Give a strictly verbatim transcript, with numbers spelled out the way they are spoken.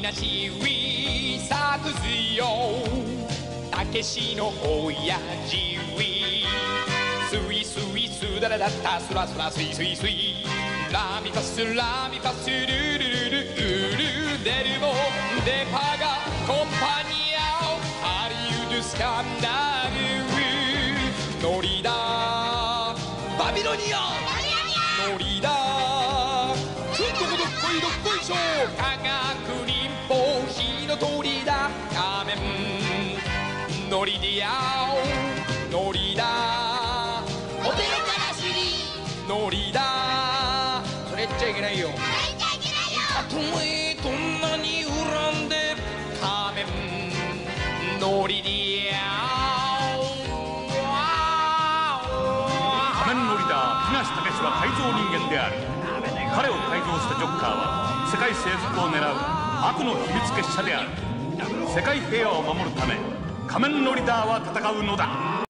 しいサクズよたけしの親父スイスイスダラダッタスラスラスイスイスイラミファスラミファスルルルルルルデルモデパガコンパニアハリウッドスカンダルノリダバビロニアノリダどこどっこいどっこいしょ科学忍法火の鳥だ仮面ノリディアノリダオペラからしりノリダそれ言っちゃいけないよ言っちゃいけないよたとえどんなに恨んで仮面ノリディア仮面ノリダ東武は改造人間である。彼を改造したジョッカーは世界征服を狙う悪の秘密結社である。世界平和を守るため仮面ノリダーは戦うのだ。